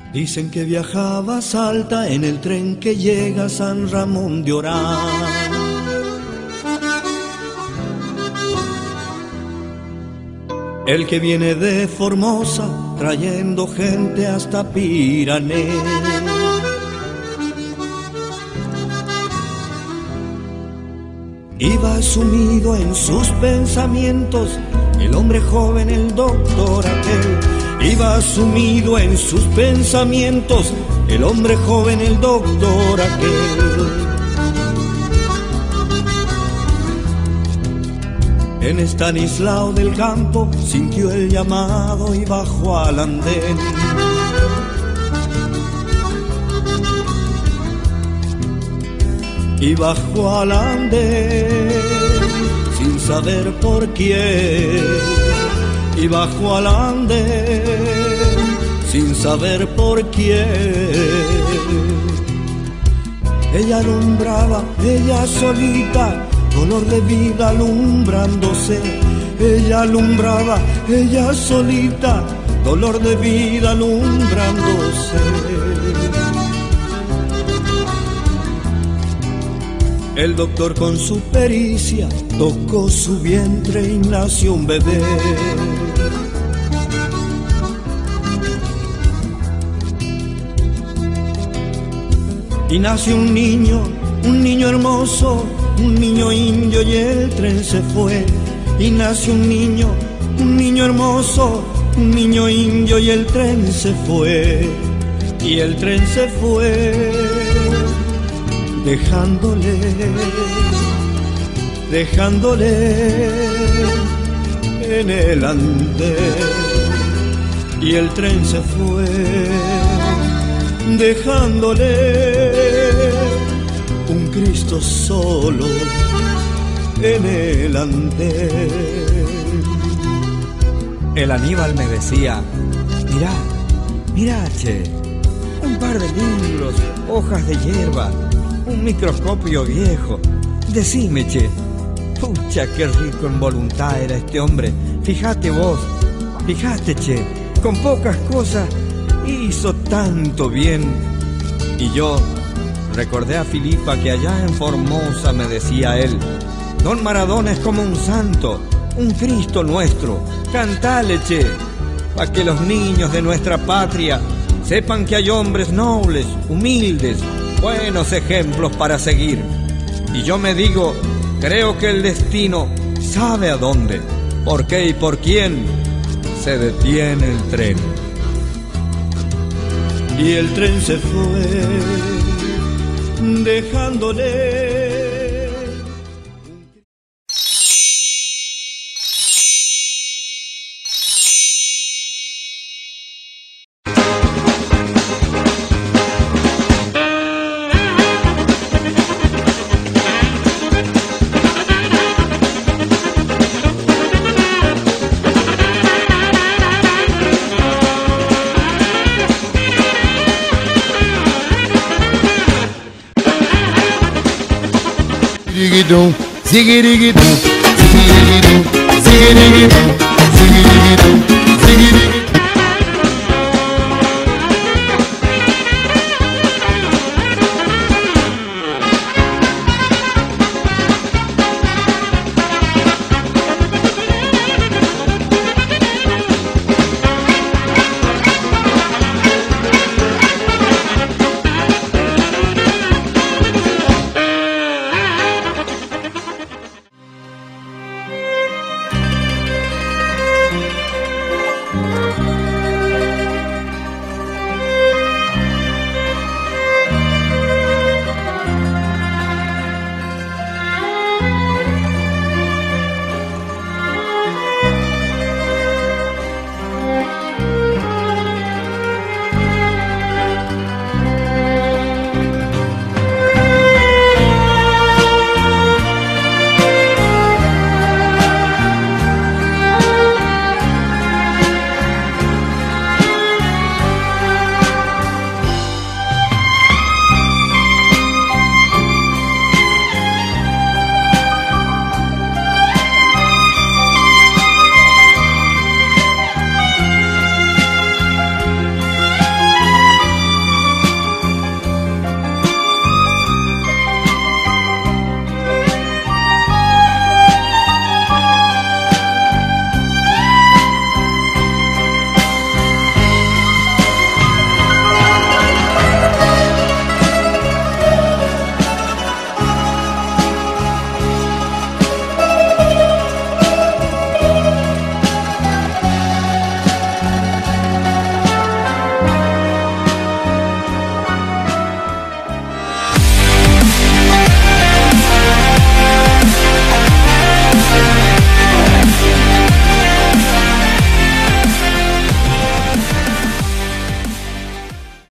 Dicen que viajaba a Salta en el tren que llega a San Ramón de Orán. El que viene de Formosa trayendo gente hasta Pirané. Iba sumido en sus pensamientos el hombre joven, el doctor aquel. Iba sumido en sus pensamientos el hombre joven, el doctor aquel. En Estanislao del Campo sintió el llamado y bajó al andén. Y bajó al andén sin saber por quién. Y bajó al andén sin saber por quién. Ella alumbraba, ella solita, color de vida alumbrándose. Ella alumbraba, ella solita, dolor de vida alumbrándose. El doctor con su pericia tocó su vientre y nació un bebé. Y nació un niño hermoso, un niño indio, y el tren se fue. Y nació un niño hermoso, un niño indio, y el tren se fue. Y el tren se fue, dejándole en el andén. Y el tren se fue, dejándole un Cristo solo en el andén. El Aníbal me decía: mirá, che, un par de libros, hojas de hierba, un microscopio viejo. Decime, che, pucha, qué rico en voluntad era este hombre. Fíjate vos, che, con pocas cosas hizo tanto bien. Y yo recordé a Filipa que allá en Formosa me decía él: Don Maradona es como un santo, un Cristo nuestro. Cantale, che, pa' que los niños de nuestra patria sepan que hay hombres nobles, humildes, buenos ejemplos para seguir. Y yo me digo, creo que el destino sabe a dónde, por qué y por quién se detiene el tren. Y el tren se fue, dejándole. Ziggy-doo, ziggy-diggy-doo, ziggy-diggy-doo, ziggy-diggy-doo, ziggy-diggy-doo.